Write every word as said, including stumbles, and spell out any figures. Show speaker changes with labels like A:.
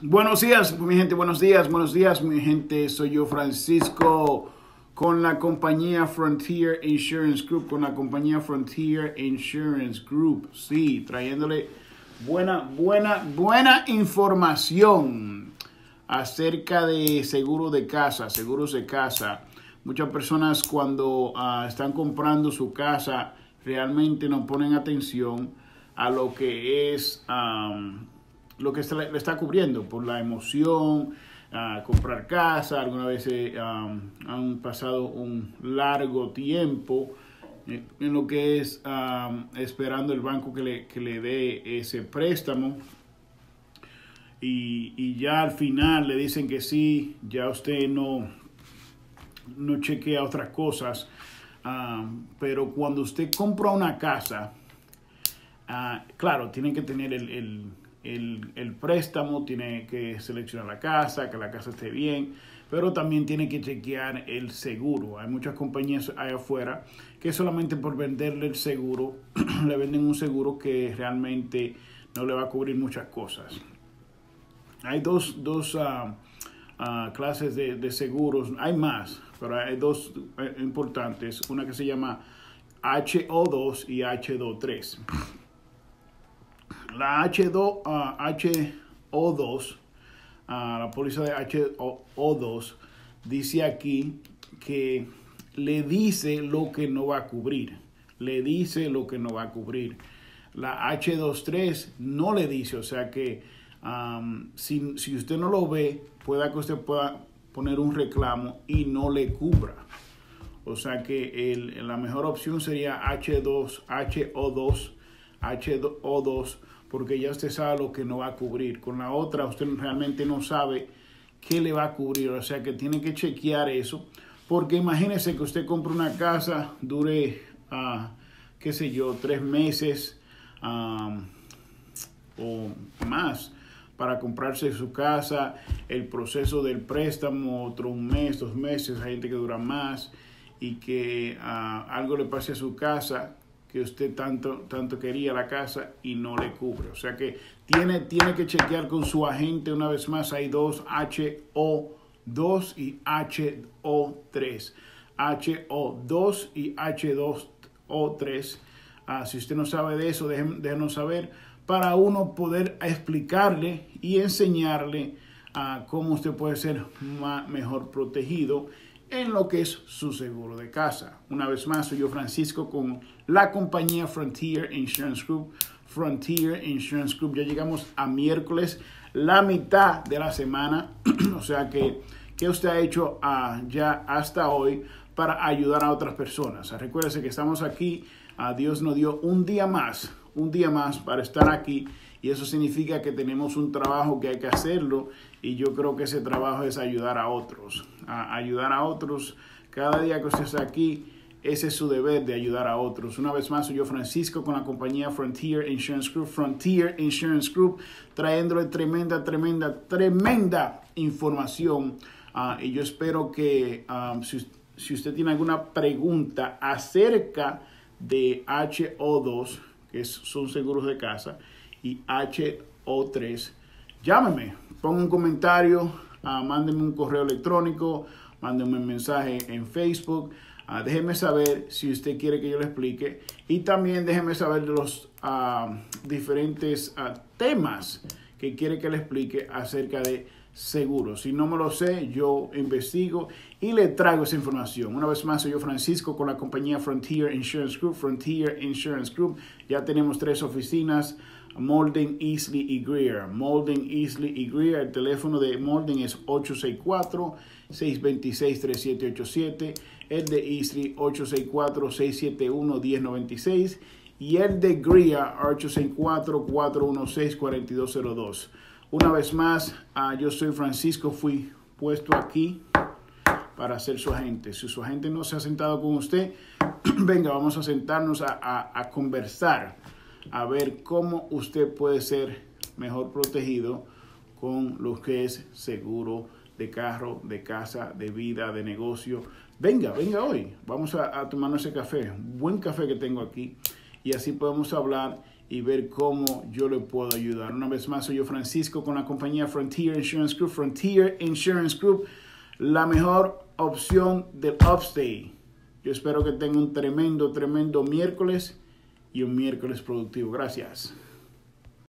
A: Buenos días, mi gente, buenos días, buenos días, mi gente. Soy yo, Francisco, con la compañía Frontier Insurance Group, con la compañía Frontier Insurance Group. Sí, trayéndole buena, buena, buena información acerca de seguro de casa, seguros de casa. Muchas personas cuando uh, están comprando su casa realmente no ponen atención a lo que es um, lo que se le está cubriendo por la emoción, uh, comprar casa. Algunas veces um, han pasado un largo tiempo en, en lo que es um, esperando el banco que le, que le dé ese préstamo. Y, y ya al final le dicen que sí, ya usted no, no chequea otras cosas. Uh, pero cuando usted compra una casa, uh, claro, tiene que tener el, el, el, el préstamo, tiene que seleccionar la casa, que la casa esté bien, pero también tiene que chequear el seguro. Hay muchas compañías allá afuera que solamente por venderle el seguro, le venden un seguro que realmente no le va a cubrir muchas cosas. Hay dos, dos uh, uh, clases de, de seguros, hay más, pero hay dos eh, importantes, una que se llama H O dos y H dos tres. La H dos, uh, H O dos, uh, la póliza de H O dos, dice aquí que le dice lo que no va a cubrir, le dice lo que no va a cubrir. La H dos tres no le dice, o sea que Um, si, si usted no lo ve, pueda que usted pueda poner un reclamo y no le cubra. O sea que el, la mejor opción sería H dos, H O dos, H O dos, porque ya usted sabe lo que no va a cubrir. Con la otra usted realmente no sabe qué le va a cubrir. O sea que tiene que chequear eso. Porque imagínese que usted compra una casa, dure, uh, qué sé yo, tres meses um, o más para comprarse su casa, el proceso del préstamo, otro un mes, dos meses, hay gente que dura más, y que uh, algo le pase a su casa, que usted tanto, tanto quería la casa y no le cubre. O sea que tiene, tiene que chequear con su agente. Una vez más, hay dos, H O dos y H O tres. H O dos y H dos O tres. Uh, si usted no sabe de eso, déjenos saber, para uno poder explicarle y enseñarle uh, cómo usted puede ser más, mejor protegido en lo que es su seguro de casa. Una vez más, soy yo, Francisco, con la compañía Frontier Insurance Group. Frontier Insurance Group. Ya llegamos a miércoles, la mitad de la semana. O sea que, ¿qué usted ha hecho uh, ya hasta hoy para ayudar a otras personas? Recuérdese que estamos aquí. Uh, Dios nos dio un día más. un día más para estar aquí, y eso significa que tenemos un trabajo que hay que hacerlo, y yo creo que ese trabajo es ayudar a otros, a ayudar a otros. Cada día que usted está aquí, ese es su deber, de ayudar a otros. Una vez más, soy yo, Francisco, con la compañía Frontier Insurance Group, Frontier Insurance Group, trayéndole tremenda, tremenda, tremenda información, uh, y yo espero que um, si, si usted tiene alguna pregunta acerca de H O dos, que es, son seguros de casa, y H O tres, llámeme, ponga un comentario, uh, mándeme un correo electrónico, mándeme un mensaje en Facebook, uh, déjeme saber si usted quiere que yo le explique, y también déjeme saber de los uh, diferentes uh, temas que quiere que le explique acerca de seguros. Si no me lo sé, yo investigo y le traigo esa información. Una vez más, soy yo, Francisco, con la compañía Frontier Insurance Group. Frontier Insurance Group. Ya tenemos tres oficinas: Molden, Easley y Greer. Molden, Easley y Greer. El teléfono de Molden es ocho seis cuatro, seis dos seis, tres siete ocho siete. El de Easley, ocho seis cuatro, seis siete uno, uno cero nueve seis. Y el de Greer, ocho seis cuatro, cuatro uno seis, cuatro dos cero dos. Una vez más, uh, yo soy Francisco, fui puesto aquí para ser su agente. Si su agente no se ha sentado con usted, venga, vamos a sentarnos a, a, a conversar, a ver cómo usted puede ser mejor protegido con lo que es seguro de carro, de casa, de vida, de negocio. Venga, venga hoy, vamos a, a tomarnos ese café, buen café que tengo aquí, y así podemos hablar y ver cómo yo le puedo ayudar. Una vez más, soy yo, Francisco, con la compañía Frontier Insurance Group. Frontier Insurance Group, la mejor opción del Upstate. Yo espero que tengan un tremendo, tremendo miércoles y un miércoles productivo. Gracias.